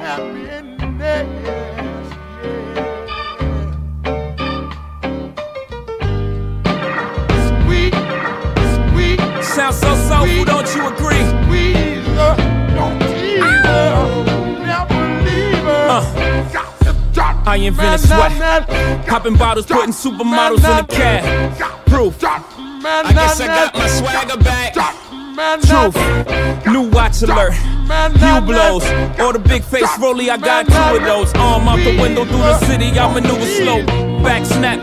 Sounds so soulful, don't you agree? I invented sweat, popping bottles, putting supermodels in the cab. Proof. I guess I got my swagger back. Truth. New watch alert. Hue blows. Or the big face rollie, I got two of those. Arm out the window through the city, I maneuver slow. Back snap,